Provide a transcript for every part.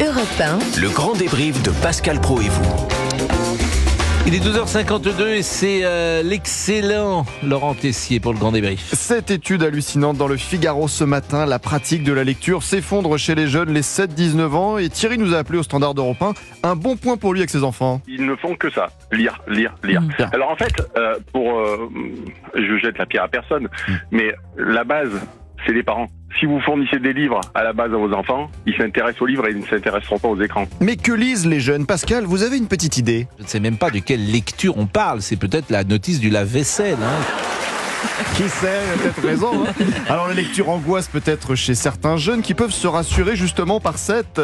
Europe 1. Le grand débrief de Pascal Praud et vous. Il est 12h52 et c'est l'excellent Laurent Tessier pour le grand débrief. Cette étude hallucinante dans le Figaro ce matin, la pratique de la lecture s'effondre chez les jeunes, les 7-19 ans. Et Thierry nous a appelé au Standard Europe 1. Un bon point pour lui avec ses enfants. Ils ne font que ça, lire. Alors en fait, je jette la pierre à personne, mais la base, c'est les parents. Si vous fournissez des livres à la base à vos enfants, ils s'intéressent aux livres et ils ne s'intéresseront pas aux écrans. Mais que lisent les jeunes? Pascal, vous avez une petite idée? Je ne sais même pas de quelle lecture on parle. C'est peut-être la notice du lave-vaisselle. Qui sait, il a peut-être raison. Alors la lecture angoisse peut-être chez certains jeunes qui peuvent se rassurer justement par cette...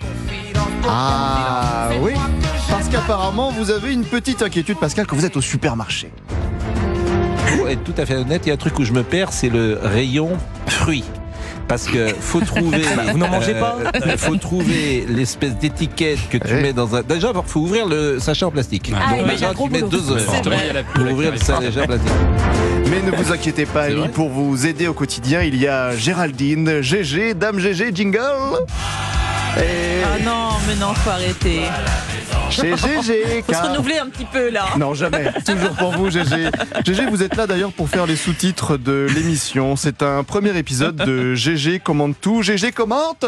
Ah oui, parce qu'apparemment vous avez une petite inquiétude, Pascal, quand vous êtes au supermarché. Pour être tout à fait honnête, il y a un truc où je me perds, c'est le rayon fruits. Parce que faut trouver. Vous n'en mangez pas? Faut trouver l'espèce d'étiquette que tu mets dans un. Déjà, faut ouvrir le sachet en plastique. Donc déjà, tu mets 2 heures pour ouvrir le sachet en plastique. Mais ne vous inquiétez pas, Annie, pour vous aider au quotidien, il y a Géraldine, GG, Dame GG, jingle. Et... Ah non, mais non, faut arrêter. Chez GG, Faut se renouveler un petit peu là. Non, jamais. Toujours pour vous, GG. GG, vous êtes là d'ailleurs pour faire les sous-titres de l'émission. C'est un premier épisode de GG commente tout. GG commente.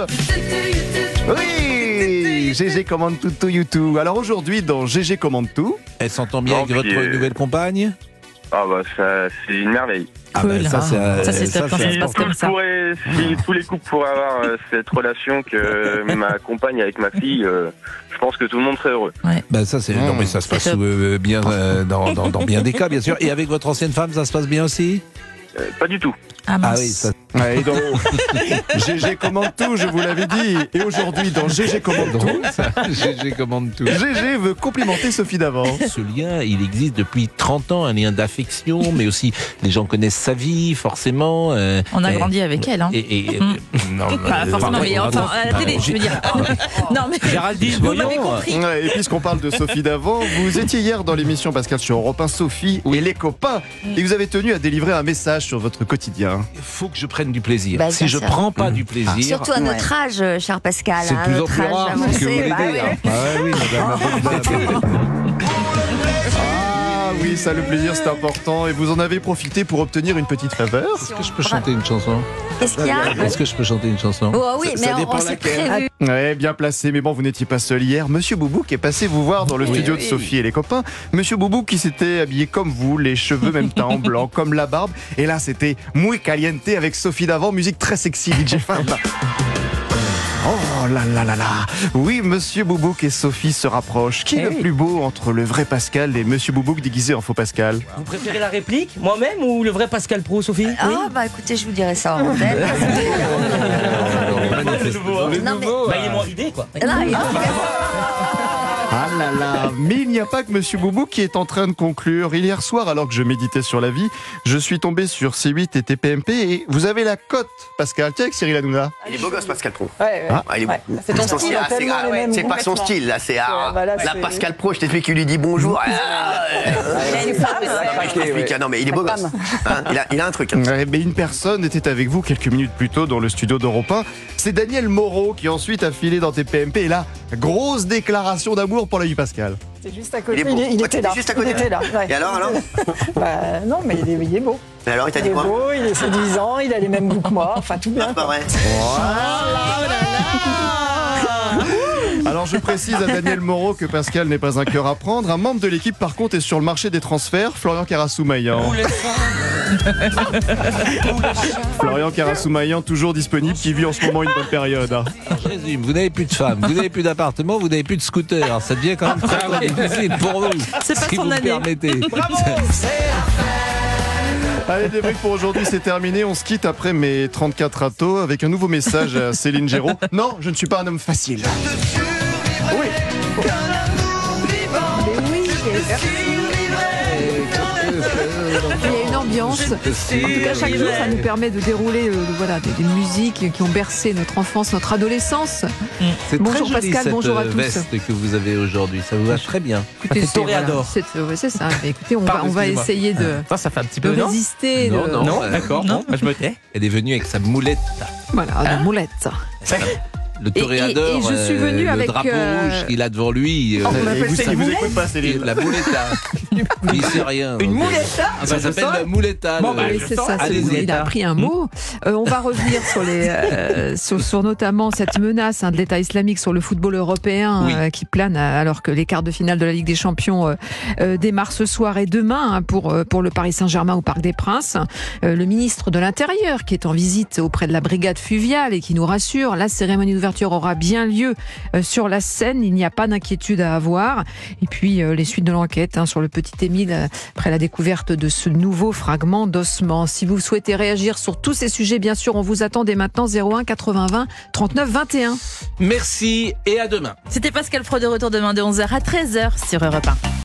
Oui, GG commente tout to YouTube. Alors aujourd'hui, dans GG commente tout. Elle s'entend bien avec votre nouvelle compagne? Ah bah ça, c'est une merveille. Ah bah, ça c'est top quand ça se passe comme ça. Si tous les couples pourraient avoir cette relation que ma compagne avec ma fille, je pense que tout le monde serait heureux. Ouais. Bah ça c'est non mais ça se passe bien dans bien des cas bien sûr. Et avec votre ancienne femme ça se passe bien aussi? Pas du tout. Ah mince. Ah oui ça. Ouais, et donc, GG commente tout, je vous l'avais dit. Et aujourd'hui, dans GG commente tout, GG commande tout. GG veut complimenter Sophie d'avant. Ce lien, il existe depuis 30 ans, un lien d'affection, mais aussi les gens connaissent sa vie, forcément. On a grandi avec elle, hein. Non, Pas forcément, mais enfin, à la télé, je veux dire. Non, mais Géraldine, vous m'avez compris. Ouais, et puisqu'on parle de Sophie d'avant, vous étiez hier dans l'émission Pascal sur Europe 1, Sophie et les copains, et vous avez tenu à délivrer un message sur votre quotidien. Il faut que je prenne du plaisir. Bah, si je ça. prends pas du plaisir, Surtout à notre âge, cher Pascal. c'est de plus en notre plus âge rare, c'est ce que vous avancé. voulez dire. Ah oui, madame. Ah oui, ça le plaisir c'est important, et vous en avez profité pour obtenir une petite faveur. Est-ce que je peux chanter une chanson? Qu'est-ce qu'il y a? Est-ce que je peux chanter une chanson? Oh oui, mais ça on dépend s'est laquelle. prévu. Ouais, bien placé, mais bon, vous n'étiez pas seul hier. Monsieur Boubouk est passé vous voir dans le studio de Sophie et les copains. Monsieur Boubouk qui s'était habillé comme vous, les cheveux même teints en blanc, comme la barbe. Et là, c'était Muy Caliente avec Sophie d'avant, musique très sexy, DJ Fab. Oh là là là là. Oui, Monsieur Boubouk et Sophie se rapprochent. Qui est le plus beau entre le vrai Pascal et Monsieur Boubouk déguisé en faux Pascal? Vous préférez la réplique, moi-même, ou le vrai Pascal Praud, Sophie? Ah bah écoutez, je vous dirai ça en antenne. Non, mais... Bah, il est moins ridé, quoi. Non, il- Ah là là, mais il n'y a pas que Monsieur Boubouk qui est en train de conclure. Hier soir, alors que je méditais sur la vie, je suis tombé sur C8 et TPMP et vous avez la cote, Pascal. Tiens avec Cyril Hanouna. Il est beau gosse, Pascal Praud. Ah, il est beau. C'est ton Son style, style, tellement les mêmes c'est pas son complètement. style, là, c'est voilà, là, c'est- Pascal Praud, je t'ai fait qu'il lui dit bonjour. Non, mais il est beau gosse. Hein, il a un truc. Hein. Ouais, mais une personne était avec vous quelques minutes plus tôt dans le studio d'Europe 1. C'est Daniel Moreau qui ensuite a filé dans TPMP. Et là, grosse déclaration d'amour pour la vie Pascal. C'est juste à côté. Il est beau. Il Ouais, était là. juste à côté. Il était là. Ouais. Et alors Bah, non, mais il est beau. Et alors, il t'a Il dit est quoi? beau, il a ses 10 ans, il a les mêmes goûts que moi. Enfin, tout bien. C'est pas vrai. Alors je précise à Daniel Moreau que Pascal n'est pas un cœur à prendre. Un membre de l'équipe par contre est sur le marché des transferts, Florian Carassoumaïan. Florian Carassoumaïan toujours disponible, qui vit en ce moment une bonne période. Alors, je résume, vous n'avez plus de femme, vous n'avez plus d'appartement, vous n'avez plus de scooter. Ça devient quand même très difficile pour vous. C'est pas si son vous me année. permettez. Allez, le débrief pour aujourd'hui, c'est terminé. On se quitte après mes 34 râteaux avec un nouveau message à Céline Géraud. Non, je ne suis pas un homme facile. Oui. Il y a une ambiance. En tout cas, chaque jour, ça nous permet de dérouler des musiques qui ont bercé notre enfance, notre adolescence. C'est Bonjour très joli, Pascal, cette bonjour à tous. veste que vous avez aujourd'hui. Ça vous va très bien. Écoutez, fait toréador. c'est ça. Mais écoutez, on va excusez-moi. essayer de Ça fait un petit de peu, non? résister. Non, de- non. Non, d'accord. Non. Bon, bah, je me tais. Elle est venue avec sa moulette. Voilà, la moulette. Le toréador, et je suis venue le avec, drapeau rouge qu'il a devant lui. Il vous écoute pas, Céline. La mouletta. Il sait rien. Une mouletta Ça s'appelle la mouletta. Bon, Oui, c'est ça, il a appris un mot. On va revenir sur notamment cette menace de l'État islamique sur le football européen qui plane alors que les quarts de finale de la Ligue des Champions démarrent ce soir et demain pour le Paris Saint-Germain au Parc des Princes. Le ministre de l'Intérieur qui est en visite auprès de la brigade fluviale et qui nous rassure, la cérémonie d'ouverture aura bien lieu sur la Seine, il n'y a pas d'inquiétude à avoir. Et puis les suites de l'enquête sur le petit Émile après la découverte de ce nouveau fragment d'ossement. Si vous souhaitez réagir sur tous ces sujets, bien sûr, on vous attend dès maintenant 01 80 20 39 21. Merci et à demain. C'était Pascal Pro de retour demain de 11h à 13h sur Europe 1.